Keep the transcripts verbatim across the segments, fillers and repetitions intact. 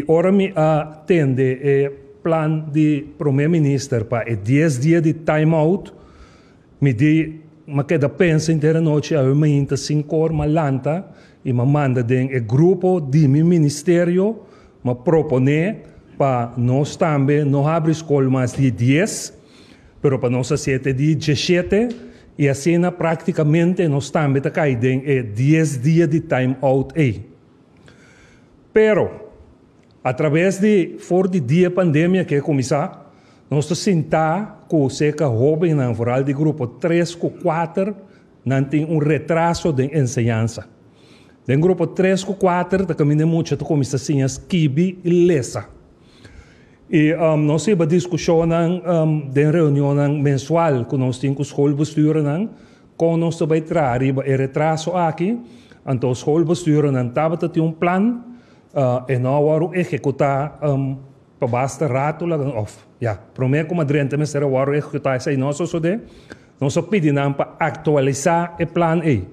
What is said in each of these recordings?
ora mi atende e plan di primeiro-ministro para e dez dias de time-out, mi di ma che da pensa intera noche a uma inta cinco ma lanta e ma manda den e grupo di mi ministerio ma propone para nós também não abrir escola mais de dez, pero para nós sete de dezessete e assim praticamente nós também tá caído e dez dias de time out aí. Pero através de for de dia pandemia que começar, nós estamos sentar com cerca jovem na foral de grupo três com quatro não tem um retraso de ensinança. Den grupo três com quatro tá caminhando muito to começar assim as kibi e lesa. E um, nós temos uma discussão um, de reunião mensual que nós temos com o schoolbestuur, com nós também trazer o retraso aqui, então o schoolbestuur tem um plano uh, e nós vamos executar um, para basta rato, of, ja, prometo que madrente me será vamos executar isso aí, nós só de, nós pedimos para atualizar o plano aí.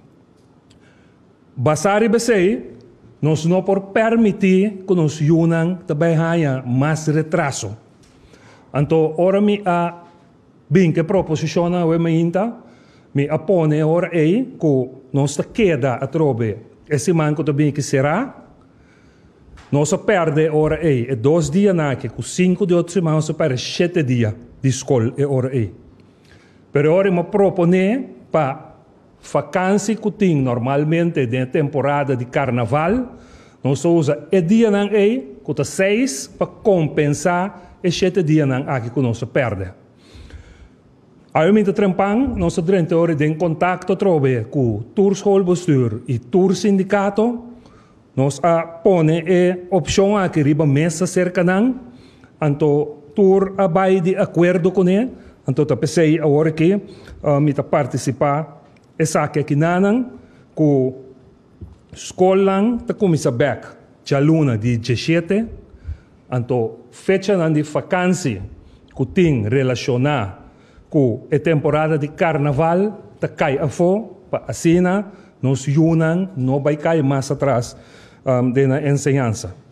Basar e basei, nós não por permitir que nós unam também haja mais retraso. Então, ora mi a bem que proposiciona o emenda, me apone ora aí que nós queda a trobe esse manco também que será, nós perde ora aí e dois dias na que com cinco de outros semanas perde sete dias de escola e ora aí. Pero ora me propone para vacância que tem normalmente na temporada de carnaval, nós usamos o dia não é, que seis para compensar e sete dias não aqui que nós perde. Aí me trempang, nós durante hora de contato trobe com o tour schoolbestuur e tour sindicato, nós a pone e opção aqui riba mesa cerca não, anto tour abai de acordo com ele, anto ta pensei agora que uh, me ta participar essa aqui nanang ku escola ta começa back já luna de dezessete anto fecha nan de vacância que tem relacionar com a temporada de carnaval ta cai a fo pa assina nos yunan no vai cair mais atrás um, de na ensinança.